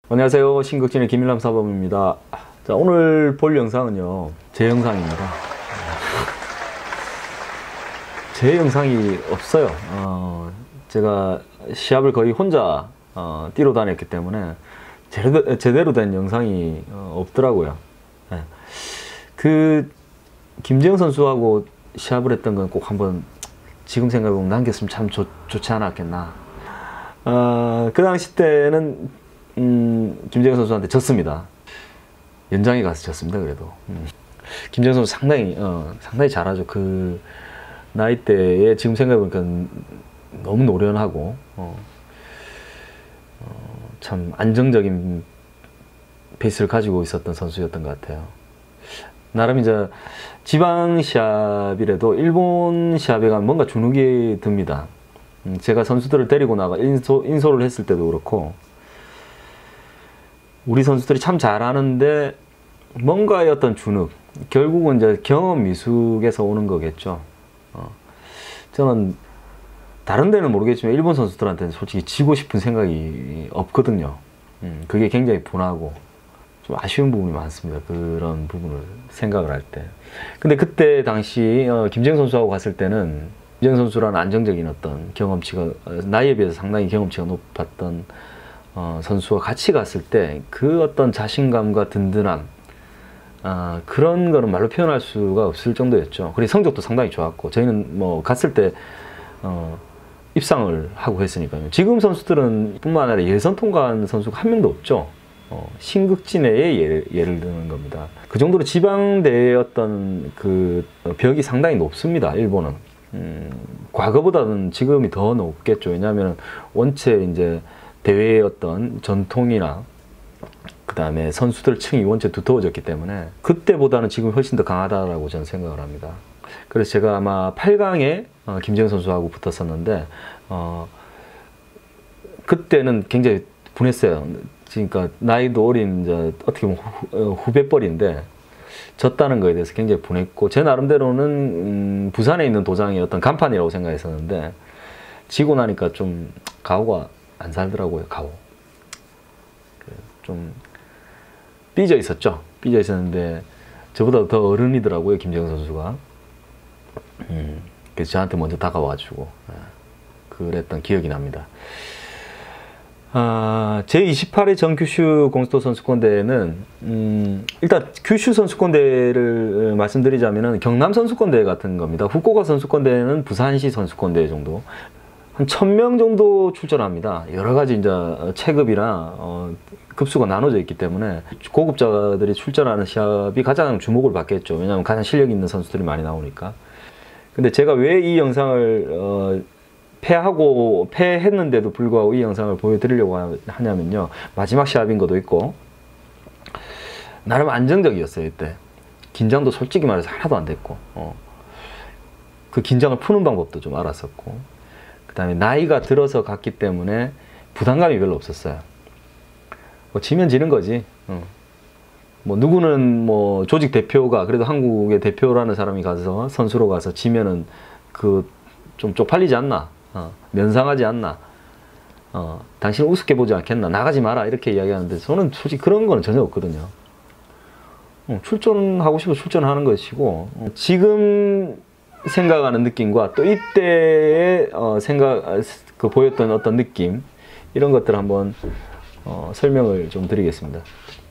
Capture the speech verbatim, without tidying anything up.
안녕하세요. 신극진의 김일남 사범입니다. 자, 오늘 볼 영상은요, 제 영상입니다. 제 영상이 없어요. 어, 제가 시합을 거의 혼자 어, 뛰러 다녔기 때문에 제대로, 제대로 된 영상이 어, 없더라고요. 네. 그 김재영 선수하고 시합을 했던 건 꼭 한번 지금 생각해보면 남겼으면 참 좋, 좋지 않았겠나. 어, 그 당시 때는 음, 김재영 선수한테 졌습니다. 연장에 가서 졌습니다. 그래도 음. 김재영 선수 상당히 어, 상당히 잘하죠. 그 나이 대에 지금 생각해보니까 너무 노련하고 어, 어, 참 안정적인 페이스를 가지고 있었던 선수였던 것 같아요. 나름 이제 지방 시합이라도 일본 시합에 가면 뭔가 주눅이 듭니다. 음, 제가 선수들을 데리고 나가 인소, 인솔을 했을 때도 그렇고 우리 선수들이 참 잘하는데 뭔가의 어떤 주눅, 결국은 이제 경험 미숙에서 오는 거겠죠. 어, 저는 다른 데는 모르겠지만 일본 선수들한테는 솔직히 지고 싶은 생각이 없거든요. 음, 그게 굉장히 분하고 좀 아쉬운 부분이 많습니다. 그런 부분을 생각을 할 때. 근데 그때 당시 어, 김재영 선수하고 갔을 때는 김재영 선수라는 안정적인 어떤 경험치가 나이에 비해서 상당히 경험치가 높았던 어, 선수와 같이 갔을 때 그 어떤 자신감과 든든함 어, 그런 거는 말로 표현할 수가 없을 정도였죠. 그리고 성적도 상당히 좋았고 저희는 뭐 갔을 때 어, 입상을 하고 했으니까요. 지금 선수들은 뿐만 아니라 예선 통과한 선수가 한 명도 없죠. 어, 신극지 내에 예를, 예를 드는 겁니다. 그 정도로 지방대의 어떤 그 벽이 상당히 높습니다. 일본은 음, 과거보다는 지금이 더 높겠죠. 왜냐하면 원체 이제 대회의 어떤 전통이나 그 다음에 선수들 층이 원체 두터워졌기 때문에 그때보다는 지금 훨씬 더 강하다라고 저는 생각을 합니다. 그래서 제가 아마 팔 강에 어, 김재영 선수하고 붙었었는데 어, 그때는 굉장히 분했어요. 그러니까 나이도 어린 이제 어떻게 보면 후, 후배뻘인데 졌다는 거에 대해서 굉장히 분했고 제 나름대로는 음, 부산에 있는 도장이 어떤 간판이라고 생각했었는데 지고 나니까 좀 가오가 안 살더라고요. 가오 좀 삐져 있었죠. 삐져 있었는데 저보다 더 어른이더라고요. 김재영 선수가 음, 그래서 저한테 먼저 다가와가지고 그랬던 기억이 납니다. 아, 제이십팔 회 전 규슈 공수도 선수권대회는 음, 일단 규슈 선수권대회를 말씀드리자면 경남 선수권대회 같은 겁니다. 후쿠오카 선수권대회는 부산시 선수권대회 정도 한 천 명 정도 출전합니다. 여러 가지 이제 체급이나 어, 급수가 나눠져 있기 때문에 고급자들이 출전하는 시합이 가장 주목을 받겠죠. 왜냐하면 가장 실력 있는 선수들이 많이 나오니까. 근데 제가 왜 이 영상을 어, 패하고 패했는데도 불구하고 이 영상을 보여드리려고 하냐면요, 마지막 시합인 것도 있고 나름 안정적이었어요. 이때 긴장도 솔직히 말해서 하나도 안 됐고 어. 그 긴장을 푸는 방법도 좀 알았었고 그 다음에 나이가 들어서 갔기 때문에 부담감이 별로 없었어요. 뭐 지면 지는 거지. 어. 뭐 누구는 뭐 조직 대표가 그래도 한국의 대표라는 사람이 가서 선수로 가서 지면은 그 좀 쪽팔리지 않나, 어. 면상하지 않나, 어. 당신을 우습게 보지 않겠나, 나가지 마라 이렇게 이야기하는데 저는 솔직히 그런 거는 전혀 없거든요. 어. 출전하고 싶어 출전하는 것이고 어. 지금 생각하는 느낌과 또 이때의 어, 생각 그 보였던 어떤 느낌 이런 것들 한번 어, 설명을 좀 드리겠습니다.